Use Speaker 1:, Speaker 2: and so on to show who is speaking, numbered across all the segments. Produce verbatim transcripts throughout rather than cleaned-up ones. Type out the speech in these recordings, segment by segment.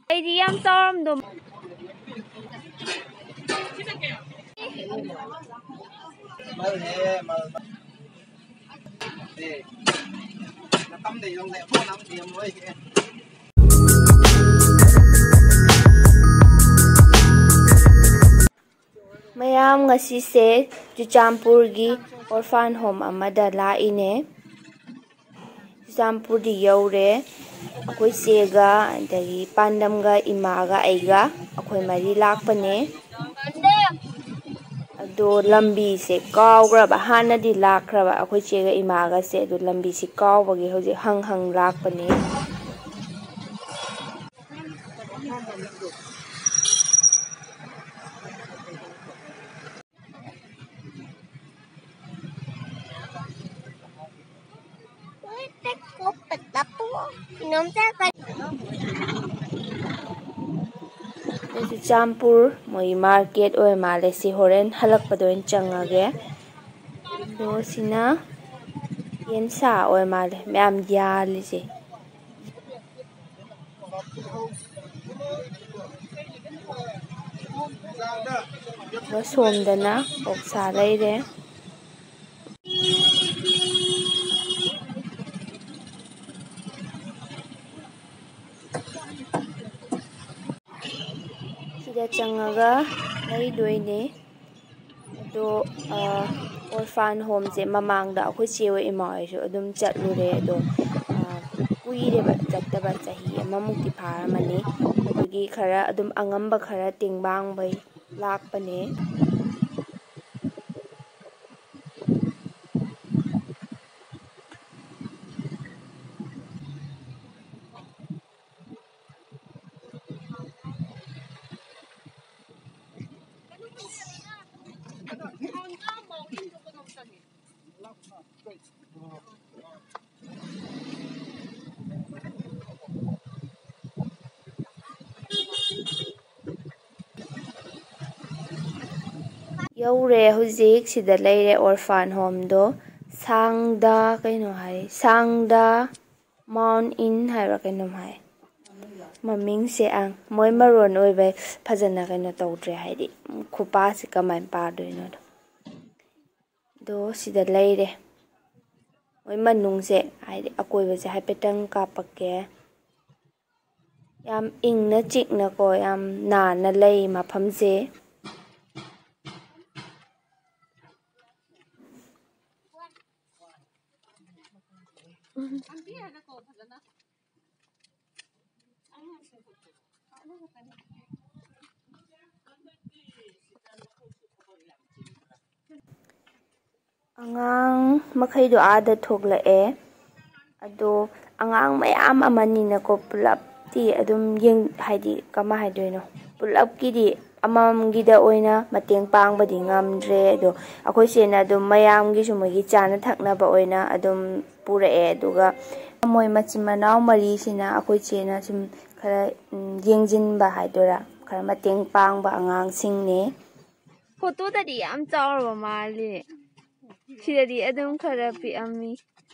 Speaker 1: ꯑꯩꯗꯤ ꯌꯥꯝ ꯆꯥꯎꯔꯝꯗꯣ ꯃꯌꯥꯝ ꯉꯁꯤꯁꯦ ꯆꯨꯔꯆꯥꯟꯄꯨꯔꯒꯤ ꯑꯣꯔꯐꯥꯟ ꯍꯣꯝ ꯑꯃꯗ ꯂꯥꯛꯏꯅꯦ ꯆꯨꯔꯆꯥꯟꯄꯨꯔꯗꯤ ꯌꯧꯔꯦ ꯑꯩꯈꯣꯏ ꯆꯦꯒ ꯑꯗꯒꯤ ꯄꯥꯟꯗꯝꯒ ꯏꯃꯥꯒ ꯑꯩꯒ ꯑꯩꯈꯣꯏ ꯃꯔꯤ ꯂꯥꯛꯄꯅꯦ ꯑꯗꯣ ꯂꯝꯕꯤꯁꯦ ꯀꯥꯎꯈ꯭ꯔꯕ ꯍꯥꯟꯅꯗꯤ ꯂꯥꯛꯈ꯭ꯔꯕ ꯑꯩꯈꯣꯏ ꯆꯦꯒ ꯏꯃꯥꯒꯁꯦ ꯑꯗꯣ ꯂꯝꯕꯤꯁꯤ ꯀꯥꯎꯕꯒꯤ ꯍꯧꯖꯤꯛ ꯍꯪ ꯍꯪ ꯂꯥꯛꯄꯅꯦ ꯆꯨꯔꯆꯥꯟꯄꯨꯔ ꯃꯣꯏ ꯃꯥꯔꯀꯦꯠ ꯑꯣꯏ ꯃꯥꯜꯂꯦ ꯁꯤ ꯍꯣꯔꯦꯟ ꯍꯜꯂꯛꯄꯗ ꯑꯣꯏꯅ ꯆꯪꯉꯒꯦ ꯑꯗꯣ ꯁꯤꯅ ꯌꯦꯟꯁꯥ ꯑꯣꯏ ꯃꯥꯜꯂꯦ ꯃꯌꯥꯝ ꯌꯥꯜꯂꯤꯁꯦ ꯑꯗꯨꯒ ꯁꯣꯝꯗꯅ ꯑꯣꯛꯁꯥ ꯂꯩꯔꯦ ꯁꯤꯗ ꯆꯪꯉꯒ ꯂꯩꯗꯣꯏꯅꯦ ꯑꯗꯣ ꯑꯣꯔꯐꯥꯟ ꯍꯣꯝꯁꯦ ꯃꯃꯥꯡꯗ ꯑꯩꯈꯣꯏ ꯆꯦ ꯍꯣꯏ ꯏꯃꯥ ꯍꯣꯏꯁꯨ ꯑꯗꯨꯝ ꯆꯠꯂꯨꯔꯦ ꯑꯗꯣ ꯀꯨꯏꯔꯦꯕ ꯆꯠꯇꯕ ꯆꯍꯤ ꯑꯃꯃꯨꯛꯇꯤ ꯐꯥꯔꯝꯃꯅꯤ ꯑꯗꯨꯒꯤ ꯈꯔ ꯑꯗꯨꯝ ꯑꯉꯝꯕ ꯈꯔ ꯇꯦꯡꯕꯥꯡꯕꯩ ꯂꯥꯛꯄꯅꯦ ꯌꯧꯔꯦ ꯍꯧꯖꯤꯛ ꯁꯤꯗ ꯂꯩꯔꯦ ꯑꯣꯔꯐꯥꯟ ꯍꯣꯝꯗꯣ ꯁꯥꯡꯗ ꯀꯩꯅꯣ ꯍꯥꯏ ꯁꯥꯡꯗ ꯃꯥꯎꯟ ꯏꯟ ꯍꯥꯏꯕ꯭ꯔꯥ ꯀꯩꯅꯣꯝ ꯍꯥꯏ ꯃꯃꯤꯡꯁꯦ ꯑꯪ ꯃꯣꯏ ꯃꯔꯣꯟ ꯑꯣꯏꯕꯩ ꯐꯖꯅ ꯀꯩꯅꯣ ꯇꯧꯗ꯭ꯔꯦ ꯍꯥꯏꯗꯤ ꯈꯨꯄꯥꯁꯤ ꯀꯃꯥꯏꯅ ꯄꯥꯗꯣꯏꯅꯣꯗꯣ ꯑꯗꯣ ꯁꯤꯗ ꯂꯩꯔꯦ ꯃꯣꯏ ꯃꯅꯨꯡꯁꯦ ꯍꯥꯏꯗꯤ ꯑꯀꯣꯏꯕꯁꯦ ꯍꯥꯏꯐꯦꯠꯇꯪ ꯀꯥꯞꯄꯛꯀꯦ ꯌꯥꯝ ꯏꯪꯅ ꯆꯤꯛꯅꯀꯣ ꯌꯥꯝ ꯅꯥꯟꯅ ꯂꯩ ꯃꯐꯝꯁꯦ ꯑꯉꯥꯡ ꯃꯈꯩꯗꯣ ꯑꯥꯗ ꯊꯣꯛꯂꯛꯑꯦ ꯑꯗꯣ ꯑꯉꯥꯡ ꯃꯌꯥꯝ ꯑꯃꯅꯤꯅꯀꯣ ꯄꯨꯂꯞꯇꯤ ꯑꯗꯨꯝ ꯍꯥꯏꯗꯤ ꯀꯃꯥꯏ ꯍꯥꯏꯗꯣꯏꯅꯣ ꯄꯨꯂꯞꯀꯤꯗꯤ ꯑꯃꯃꯝꯒꯤꯗ ꯑꯣꯏꯅ ꯃꯇꯦꯡ ꯄꯥꯡꯕꯗꯤ ꯉꯝꯗ꯭ꯔꯦ ꯑꯗꯣ ꯑꯩꯈꯣꯏ ꯆꯦꯅ ꯑꯗꯨꯝ ꯃꯌꯥꯝꯒꯤꯁꯨ ꯃꯣꯏꯒꯤ ꯆꯥꯅ ꯊꯛꯅꯕ ꯑꯣꯏꯅ ꯑꯗꯨꯝ ꯄꯨꯔꯛꯑꯦ ꯑꯗꯨꯒ ꯃꯣꯏ ꯃꯆꯤꯟ ꯃꯅꯥꯎ ꯃꯔꯤꯁꯤꯅ ꯑꯩꯈꯣꯏ ꯆꯦꯅ ꯁꯨꯝ ꯈꯔ ꯌꯦꯡꯁꯤꯟꯕ ꯍꯥꯏꯗꯣꯏꯔꯥ ꯈꯔ ꯃꯇꯦꯡ ꯄꯥꯡꯕ ꯑꯉꯥꯡꯁꯤꯡꯅꯦ ꯐꯣꯇꯣꯗꯗꯤ ꯌꯥꯝ ꯆꯥꯎꯔꯕ ꯃꯥꯜꯂꯤ ꯁꯤꯗꯗꯤ ꯑꯗꯨꯝ ꯈꯔ ꯄꯤꯛꯑꯝꯃꯤ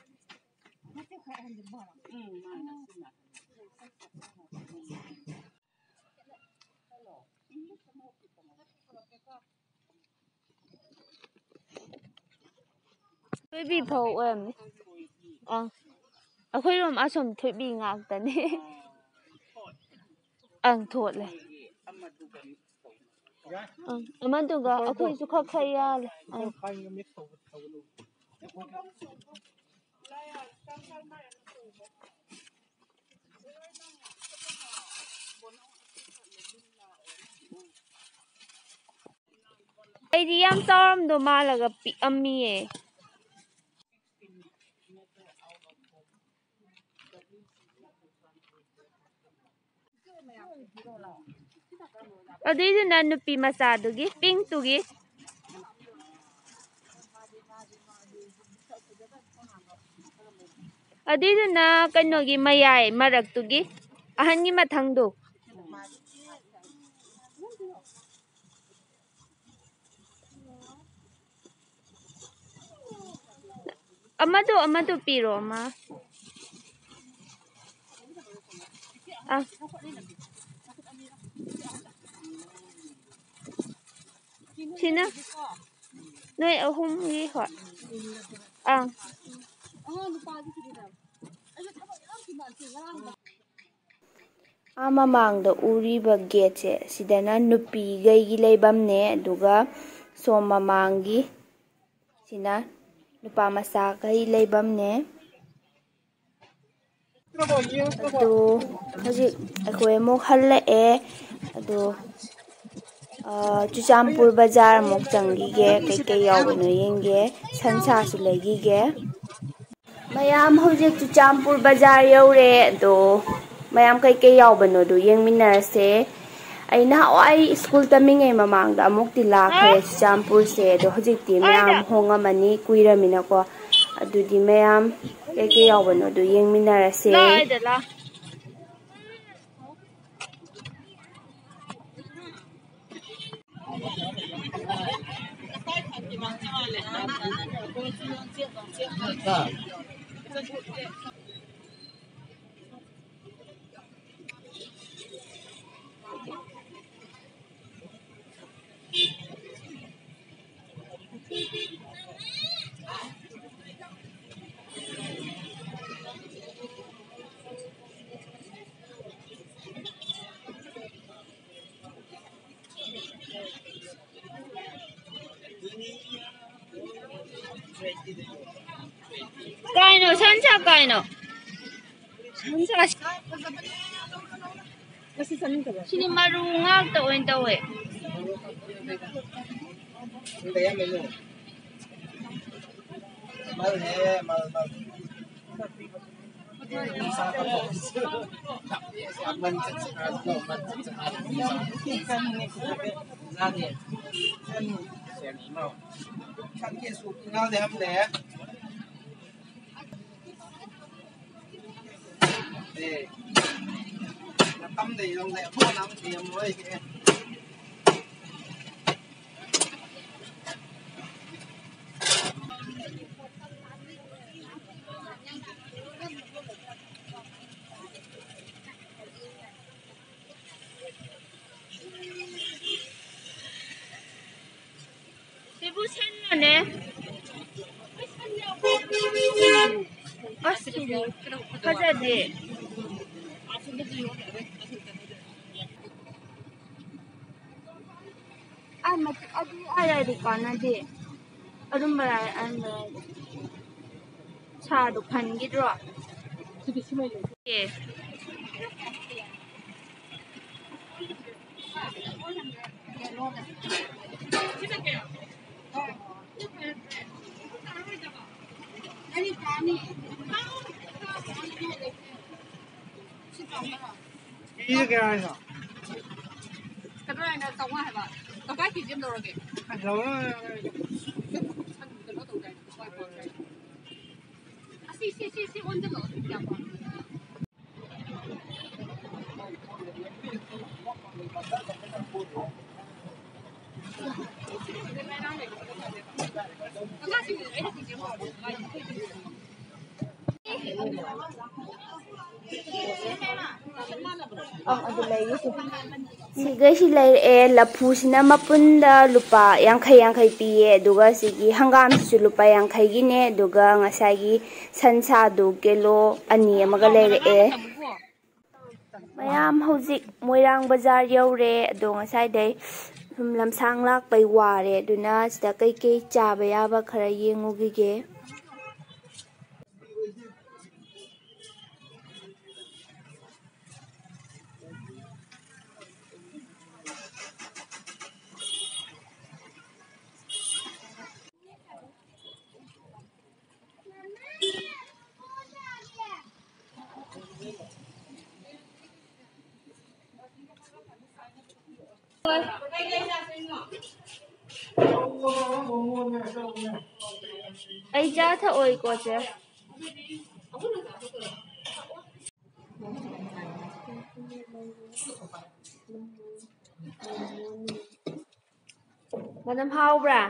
Speaker 1: ꯊꯣꯏꯕꯤ ꯐꯧ ꯑꯣꯏꯔꯝꯅꯤ ꯑꯪ ꯑꯩꯈꯣꯏꯔꯣꯝ ꯑꯁꯣꯝ ꯊꯣꯏꯕꯤ ꯉꯥꯛꯇꯅꯦ ꯑꯪ ꯊꯣꯠꯂꯦ ꯑꯪ ꯑꯃꯗꯨꯒ ꯑꯩꯈꯣꯏꯁꯨ ꯈꯔ ꯈꯔ ꯌꯥꯜꯂꯦ ꯑꯩꯗꯤ ꯌꯥꯝ ꯆꯥꯎꯔꯝꯗꯣ ꯃꯥꯜꯂꯒ ꯄꯤꯛꯑꯝꯃꯤꯌꯦ ꯑꯗꯨꯏꯗꯨꯅ ꯅꯨꯄꯤ ꯃꯆꯥꯗꯨꯒꯤ ꯄꯤꯡꯛꯇꯨꯒꯤ ꯑꯗꯨꯏꯗꯨꯅ ꯀꯩꯅꯣꯒꯤ ꯃꯌꯥꯏ ꯃꯔꯛꯇꯨꯒꯤ ꯑꯍꯟꯒꯤ ꯃꯊꯪꯗꯣ ꯑꯃꯗꯣ ꯑꯃꯗꯣ ꯄꯤꯔꯣ ꯑꯃ ꯑ Sina Noi ahumgi hot. Ah. Ama mang da uri ba gate sidana nupi gai gi leibam ne aduga som mamangi sina nupa masa gai leibam ne adu hojik akhoi mo halle e adu Churachandpur Bazar mok changi ge kai kai yawno yenge sansa su legi ge mayam hojik Churachandpur Bazar yaure adu mayam kai kai yawbano du yengminarase aina ai school tamingay mamangda amukti lakhre Churachandpur se do hojikti mayam hongamani kuiramina ko adudi mayam kai kai yawbano du yengminarase Kaino sansa kaino sansa sini maru ngak ta oin ta we mal he mal mal man tâm thì lòng đẹp hoa năm thì mới Ibu sen nè Kaza de Ah, mat adi ada di kana de adum barai an cha dukan gidro Yes.
Speaker 2: Ini kaya ano?
Speaker 3: Kadang ada tawa haba. Tawa kijim dorong ke.
Speaker 2: Hello.
Speaker 3: Si si si si on the road.
Speaker 1: Ang adu lay si Sigay si lay e lapu sina mapunda lupa yang khay yang khay piye duga sigi hangam si lupa yang khay gine duga ngasagi sansa du kilo ani amaga lay e mayam hojik Moirang Bazar yaure adu ngasai day sum lamsang lak pai ware duna sida kai kai chaba yaba khara yengugige Ai cha tha oi ko che Madam how bra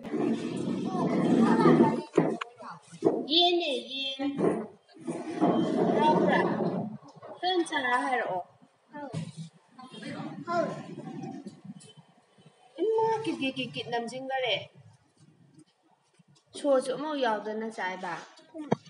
Speaker 1: Yen ne yen How bra Fen cha ra hai ro How How Emma kịt kịt kịt kịt nằm sinh cái đấy. Chua chỗ màu giàu tên là trái bà.